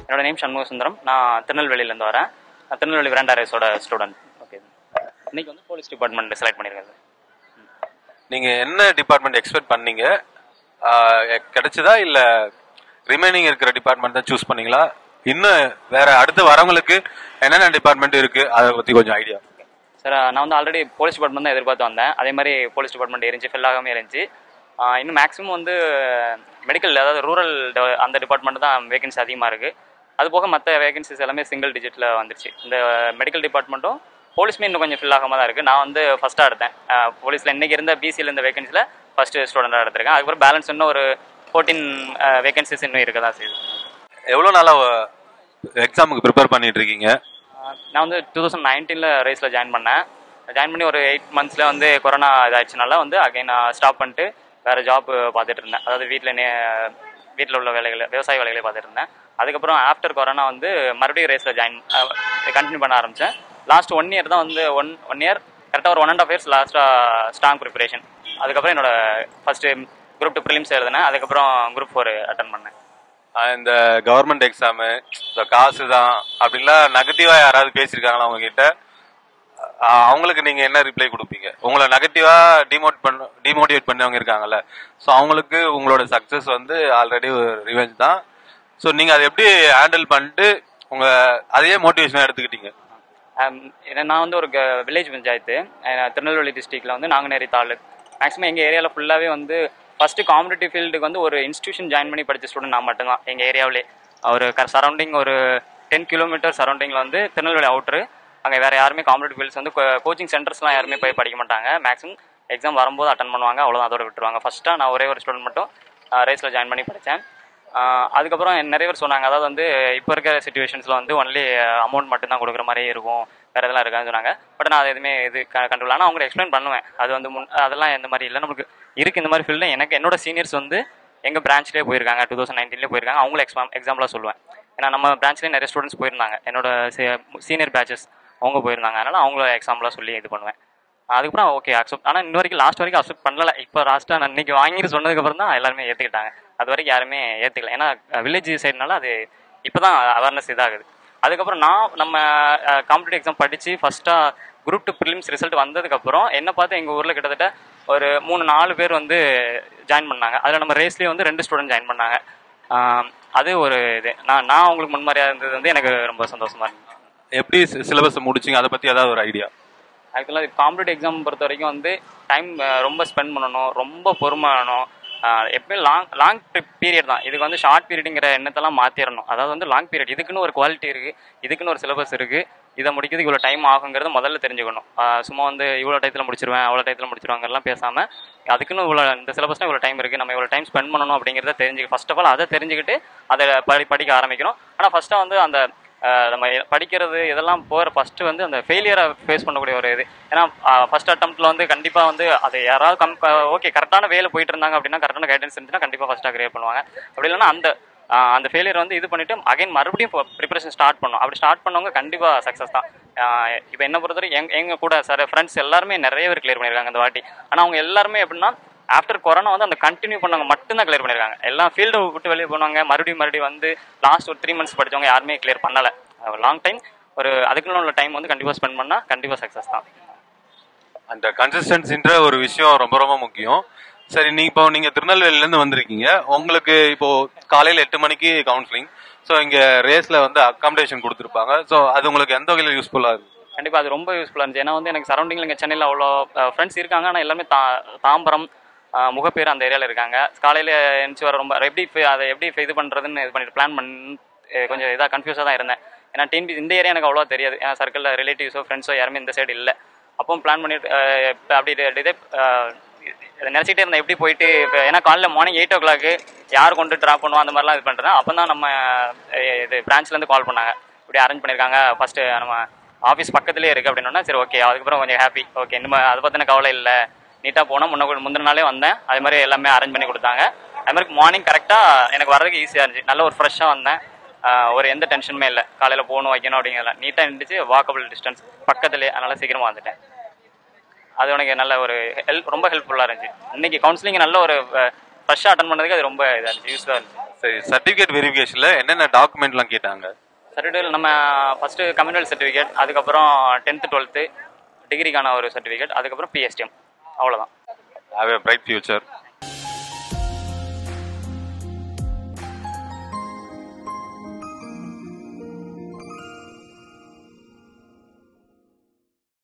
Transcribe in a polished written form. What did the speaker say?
என்னோட name Shanmugasundaram. நான் திருநெல்வேலியிலேருந்து வரேன். நான் Tirunelveli Veranda RACE student. Okay, இன்னைக்கு வந்து போலீஸ் டிபார்ட்மெண்ட் செலக்ட் பண்ணியிருக்காங்க. நீங்கள் என்ன டிபார்ட்மெண்ட் எக்ஸ்பெக்ட் பண்ணீங்க? கிடைச்சதா இல்லை ரிமைனிங் இருக்கிற டிபார்ட்மெண்ட் தான் சூஸ் பண்ணீங்களா? இன்னும் வேற அடுத்து வரவங்களுக்கு என்னென்ன டிபார்ட்மெண்ட் இருக்குது அதை பற்றி கொஞ்சம் ஐடியா. சார், நான் வந்து ஆல்ரெடி போலீஸ் டிபார்ட்மெண்ட் தான் எதிர்பார்த்து வந்தேன். அதே மாதிரி போலீஸ் டிபார்ட்மெண்ட் இருந்துச்சு, ஃபில் ஆகாமல் இருந்துச்சு. இன்னும் மேக்ஸிமம் வந்து மெடிக்கல், அதாவது ரூரல் அந்த டிபார்ட்மெண்ட் தான் வேகன்சி அதிகமாக இருக்குது. அது போக மற்ற வேகன்சிஸ் எல்லாமே சிங்கிள் டிஜிட்டில் வந்துருச்சு. இந்த மெடிக்கல் டிபார்ட்மெண்ட்டும் போலீஸ்மே இன்னும் கொஞ்சம் ஃபில் ஆகாமல் தான் இருக்குது. நான் வந்து ஃபஸ்ட்டாக எடுத்தேன் போலீஸில். இன்றைக்கி இருந்த பிசியில் இருந்த வேகன்சியில் ஃபஸ்ட்டு ஸ்டூடெண்ட்டாக எடுத்திருக்கேன். அதுக்கப்புறம் பேலன்ஸ் இன்னும் ஒரு 14 வேகன்சிஸ் இன்னும் இருக்க தான் செய்யுது. எவ்வளோ நாளாக எக்ஸாமுக்கு ப்ரிப்பேர் பண்ணிட்டு இருக்கீங்க? நான் வந்து 2019 ரேஸில் ஜாயின் பண்ணி ஒரு 8 months வந்து கொரோனா இதாகிடுச்சுனால வந்து அகைன் நான் ஸ்டாப் பண்ணிட்டு வேறு ஜாப் பார்த்துட்டு இருந்தேன். அதாவது வீட்டில் உள்ள வேலைகளை, விவசாய வேலைகளை பார்த்துட்டு இருந்தேன். அதுக்கப்புறம் ஆஃப்டர் கொரோனா வந்து மறுபடியும் ரேஸில் கண்டினியூ பண்ண ஆரம்பித்தேன். லாஸ்ட் 1 year தான் வந்து ஒன் இயர் கரெக்டாக ஒரு 1.5 years லாஸ்ட்டாக ஸ்ட்ராங் ப்ரிப்பரேஷன். அதுக்கப்புறம் என்னோட ஃபஸ்ட்டு குரூப் 2 ப்ரிலிம்ஸ் எழுதினேன். அதுக்கப்புறம் குரூப் 4 அட்டன் பண்ணேன். இந்த கவர்மெண்ட் எக்ஸாமு, இந்த காசு தான் அப்படின்லாம் நெகட்டிவாக யாராவது பேசியிருக்காங்களா உங்ககிட்ட? அவங்களுக்கு நீங்கள் என்ன ரிப்ளை கொடுப்பீங்க? உங்களை நெகட்டிவாக டிமோட்டிவேட் பண்ணவங்க இருக்காங்கல்ல, ஸோ அவங்களுக்கு உங்களோட சக்ஸஸ் வந்து ஆல்ரெடி ஒரு ரிவெஞ்ச் தான். ஸோ நீங்கள் அதை எப்படி ஹேண்டில் பண்ணிட்டு அதையே மோட்டிவேஷனாக எடுத்துக்கிட்டீங்க? நான் வந்து ஒரு வில்லேஜ் பஞ்சாயத்து, திருநெல்வேலி டிஸ்ட்ரிக்டில் வந்து நாங்குநேரி தாலுக். மேக்ஸிமம் எங்கள் ஏரியாவில் ஃபுல்லாகவே வந்து ஃபஸ்ட்டு காம்படிட்டிவ் ஃபீல்டுக்கு வந்து ஒரு இன்ஸ்டியூஷன் ஜாயின் பண்ணி படித்த ஸ்டூடெண்ட் நான் மட்டும்தான். எங்கள் ஏரியாவிலே ஒரு சரௌண்டிங் ஒரு 10 kilometer சரௌண்டிங்கில் வந்து திருநெல்வேலி அவுட்ரு. அங்கே வேறு யாருமே காம்படிட்டிவ் ஃபீல்ட்ஸ் வந்து கோச்சிங் சென்டர்ஸ்லாம் யாருமே போய் படிக்க மாட்டாங்க. மேக்ஸிமம் எக்ஸாம் வரும்போது அட்டன் பண்ணுவாங்க, அவ்வளோதான், அதோட விட்டுருவாங்க. ஃபஸ்ட்டாக நான் ஒரே ஒரு ஸ்டூடெண்ட் மட்டும் ரேஸில் ஜாயின் பண்ணி படித்தேன். அதுக்கப்புறம் நிறைய பேர் சொன்னாங்க, அதாவது வந்து இப்போ இருக்கிற சிச்சுவேஷன்ஸில் வந்து ஒன்லி அமௌண்ட் மட்டும்தான் கொடுக்குற மாதிரியே இருக்கும், வேறு எதெல்லாம் இருக்கான்னு சொன்னாங்க. பட் நான் அது எதுவுமே கண்ட்ரோல். ஆனால் அவங்களுக்கு எக்ஸ்பிளைன் பண்ணுவேன், அது வந்து அதெல்லாம் எந்த மாதிரி இல்லை, நமக்கு இருக்குது இந்த மாதிரி ஃபீல்டு. என்னோட சீனியர்ஸ் வந்து எங்கள் பிரான்ச்லேயே போயிருக்காங்க, 2019 போயிருக்காங்க. அவங்கள எக்ஸாம்பிளாக சொல்லுவேன். ஏன்னா நம்ம பிரான்ச்லேயே நிறைய ஸ்டூடெண்ட்ஸ் போயிருந்தாங்க, என்னோட சீனியர் பேச்சஸ் அவங்க போயிருந்தாங்க. அதனால் அவங்கள எக்ஸாம்பிளாக சொல்லி இது பண்ணுவேன். அதுக்கப்புறம் ஓகே அக்செப்ட். ஆனால் இன்ன வரைக்கும் லாஸ்ட் வரைக்கும் அக்செப்ட் பண்ணல. இப்போ லாஸ்ட்டாக நான் இன்றைக்கி வாங்கிட்டு சொன்னதுக்கப்புறம் தான் எல்லாருமே ஏற்றுக்கிட்டாங்க. அது வரைக்கும் யாருமே ஏற்றுக்கல. ஏன்னா வில்லேஜ் சைடுனால அது இப்போ தான் அவேர்னஸ் இதாகுது. அதுக்கப்புறம் நம்ம காம்படிட்டிவ் எக்ஸாம் படித்து ஃபஸ்ட்டாக குரூப் 2 ப்ரிலிம்ஸ் ரிசல்ட் வந்ததுக்கப்புறம் என்ன பார்த்து எங்கள் ஊரில் கிட்டத்தட்ட ஒரு 3-4 பேர் வந்து ஜாயின் பண்ணாங்க. அதில் நம்ம ரேஸ்லேயே வந்து 2 ஸ்டூடெண்ட் ஜாயின் பண்ணாங்க. அது ஒரு இது நான் அவங்களுக்கு முன்மாதிரியாக இருந்தது வந்து எனக்கு ரொம்ப சந்தோஷமாக இருந்துச்சு. எப்படி சிலபஸ் முடிச்சிங்க, அதை பற்றி ஏதாவது ஒரு ஐடியா? ஆக்சுவலாக காம்படிட்டிவ் எக்ஸாம் பொறுத்த வரைக்கும் வந்து டைம் ரொம்ப ஸ்பெண்ட் பண்ணணும், ரொம்ப பொறுமை வேணும். எப்பயும் லாங் பீரியட் தான். இதுக்கு வந்து ஷார்ட் பீரியடுங்கிற எண்ணத்தெல்லாம் மாற்றிடணும். அதாவது வந்து லாங் பீரியட், இதுக்குன்னு ஒரு குவாலிட்டி இருக்குது, இதுக்குன்னு ஒரு சிலபஸ் இருக்குது, இதை முடிக்கிறதுக்கு இவ்வளோ டைம் ஆகுங்கிறது முதல்ல தெரிஞ்சுக்கணும். சும்மா வந்து இவ்வளோ டயத்தில் முடிச்சிருவேன், அவ்வளோ டயத்தில் முடிச்சிருவாங்கலாம் பேசாமல், அதுக்குன்னு இவ்வளோ இந்த சிலபஸ்னால் இவ்வளோ டைம் இருக்குது, நம்ம இவ்வளோ டைம் ஸ்பெண்ட் பண்ணணும் அப்படிங்கிறத ஃபர்ஸ்ட் ஆஃப் ஆல் அதை தெரிஞ்சுக்கிட்டு அதை படிக்க ஆரம்பிக்கணும். ஆனால் ஃபஸ்ட்டாக வந்து அந்த நம்ம படிக்கிறது இதெல்லாம் போகிற ஃபஸ்ட்டு வந்து அந்த ஃபெயிலியரை ஃபேஸ் பண்ணக்கூடிய ஒரு இது. ஏன்னா ஃபஸ்ட் அட்டம்ப்ட்டில் வந்து கண்டிப்பாக வந்து அது யாராவது ஓகே கரெக்டான வேலை போயிட்டு இருந்தாங்க அப்படின்னா, கரெக்டான கைடன்ஸ் இருந்துச்சுன்னா கண்டிப்பாக ஃபஸ்ட்டாக கிரியேட் பண்ணுவாங்க. அப்படி இல்லைன்னா அந்த ஃபெயிலியர் வந்து இது பண்ணிவிட்டு அகைன் மறுபடியும் ப்ரிப்பரேஷன் ஸ்டார்ட் பண்ணணும். அப்படி ஸ்டார்ட் பண்ணவங்க கண்டிப்பாக சக்ஸஸ் தான். இப்போ என்ன பொறுத்தவரை எங்கள் கூட ஃப்ரெண்ட்ஸ் எல்லாருமே நிறைய பேர் கிளியர் பண்ணியிருக்காங்க இந்த வாட்டி. ஆனால் அவங்க எல்லாருமே எப்படின்னா ஆஃப்டர் கொரோனா வந்து அந்த கண்டினியூ பண்ணவங்க மட்டும்தான் கிளியர் பண்ணியிருக்காங்க. எல்லாம் ஃபீல்டை விட்டு வெளியே போனாங்க, மறுபடியும் வந்து லாஸ்ட் ஒரு 3 months படித்தவங்க யாருமே கிளியர் பண்ணலை. லாங் டைம் ஒரு அதுக்குள்ள உள்ள டைம் வந்து கண்டிப்பாக ஸ்பெண்ட் பண்ணால் கண்டிப்பாக சக்ஸஸ் தான். அந்த கன்சிஸ்டன்சின்ற ஒரு விஷயம் ரொம்ப ரொம்ப முக்கியம். சரி, நீங்கள் திருநெல்வேலியிலேருந்து வந்திருக்கீங்க. உங்களுக்கு இப்போது காலையில் 8 மணிக்கு கவுன்சிலிங். ஸோ இங்கே ரேஸில் வந்து அக்காமடேஷன் கொடுத்துருப்பாங்க. ஸோ அது உங்களுக்கு எந்த வகையில் யூஸ்ஃபுல்லாக இருக்குது? கண்டிப்பாக அது ரொம்ப யூஸ்ஃபுல்லாக இருந்துச்சு. ஏன்னா வந்து எனக்கு சரௌண்டிங்கில் இங்கே சென்னையில் அவ்வளோ ஃப்ரெண்ட்ஸ் இருக்காங்க. ஆனால் எல்லாமே தாம்பரம், முகப்பேர் அந்த ஏரியாவில் இருக்காங்க. காலையில் எழுந்துச்சி வர ரொம்ப அதை எப்படி இது பண்ணுறதுன்னு இது பண்ணிட்டு பிளான் கொஞ்சம் இதாக கன்ஃபியூஸாக தான் இருந்தேன். ஏன்னா இந்த ஏரியா எனக்கு அவ்வளோவா தெரியாது. ஏன்னா சர்க்கிளில் ரிலேட்டிவ்ஸோ ஃப்ரெண்ட்ஸோ யாருமே இந்த சைடு இல்லை. அப்போ பிளான் பண்ணிட்டு அப்படி இதே நினச்சிட்டே இருந்தேன் எப்படி போயிட்டு. இப்போ ஏன்னா காலையில் மார்னிங் 8 o'clock யார் கொண்டு ட்ராப் பண்ணுவோம் அந்த மாதிரிலாம் இது பண்ணுறேன். அப்போ தான் நம்ம இது பிரான்ச்லேருந்து கால் பண்ணாங்க, இப்படி அரேஞ்ச் பண்ணியிருக்காங்க, ஃபஸ்ட்டு நம்ம ஆஃபீஸ் பக்கத்துலேயே இருக்குது அப்படின்னா சரி ஓகே. அதுக்கப்புறம் கொஞ்சம் ஹாப்பி. ஓகே, இன்னும் அதை பற்றின கவலை இல்லை, நீட்டாக போனால் முந்தின நாளே வந்தேன். அது மாதிரி எல்லாமே அரேஞ்ச் பண்ணி கொடுத்தாங்க. அது மாதிரி மார்னிங் கரெக்டாக எனக்கு வரதுக்கு ஈஸியாக இருந்துச்சு. நல்ல ஒரு ஃப்ரெஷ்ஷாக வந்தேன், ஒரு எந்த டென்ஷனுமே இல்லை. காலையில் போகணும் வைக்கணும் அப்படிங்கிறதுலாம் நீட்டாக இருந்துச்சு. வாக்கபிள் டிஸ்டன்ஸ் பக்கத்துலேயே, அதனால் சீக்கிரமாக வந்துட்டேன். அது எனக்கு நல்ல ஒரு ரொம்ப ஹெல்ப்ஃபுல்லாக இருந்துச்சு. இன்றைக்கி கவுன்சிலிங் நல்ல ஒரு ஃப்ரெஷ்ஷாக அட்டன் பண்ணதுக்கு அது ரொம்ப இதாக இருந்துச்சு, யூஸ்ஃபுல்லாக இருந்துச்சு. சரி, சர்டிஃபிகேட் வெரிஃபிகேஷன்ல என்னென்ன டாக்குமெண்ட்லாம் கேட்டாங்க? சர்டிஃபிகேட் நம்ம ஃபஸ்ட்டு கம்யூனல் சர்டிஃபிகேட், அதுக்கப்புறம் 10th 12th டிகிரிக்கான ஒரு சர்டிஃபிகேட், அதுக்கப்புறம் பிஎஸ்டிஎம், அவ்வளோதான். Have a bright future.